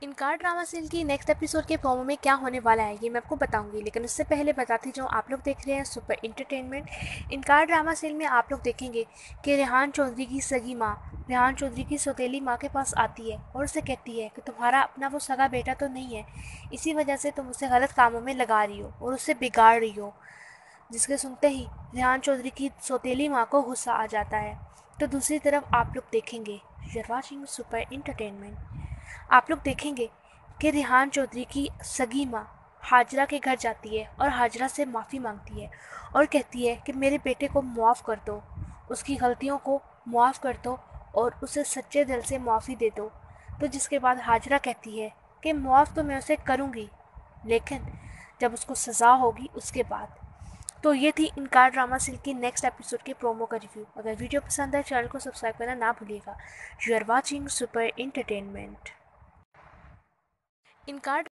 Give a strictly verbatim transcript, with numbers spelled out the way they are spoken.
इनकार drama serial की next episode के प्रोमो में क्या होने वाला है ये मैं आपको बताऊंगी, लेकिन उससे पहले बताती जाऊँ, आप लोग देख रहे हैं super entertainment. Inkaar drama serial में आप लोग देखेंगे कि रेहान चौधरी की सगी माँ रेहान चौधरी की सौतेली माँ के पास आती है और उसे कहती है कि तुम्हारा अपना वो सगा बेटा तो नहीं है, इसी वजह से तुम उसे गलत कामों में लगा रही हो और उसे बिगाड़ रही हो। जिसके सुनते ही रेहान चौधरी की सौतेली माँ को गुस्सा आ जाता है। तो दूसरी तरफ आप लोग देखेंगे, you are watching super entertainment, आप लोग देखेंगे कि रेहान चौधरी की सगी माँ हाजरा के घर जाती है और हाजरा से माफ़ी मांगती है और कहती है कि मेरे बेटे को मुआफ़ कर दो, उसकी गलतियों को मुआफ़ कर दो और उसे सच्चे दिल से माफ़ी दे दो। तो जिसके बाद हाजरा कहती है कि मुआफ़ तो मैं उसे करूँगी, लेकिन जब उसको सज़ा होगी उसके बाद। तो ये थी इनकार ड्रामा सीरियल की नेक्स्ट एपिसोड के प्रोमो का रिव्यू। अगर वीडियो पसंद आए चैनल को सब्सक्राइब करना ना भूलिएगा। You are watching super entertainment. इनकार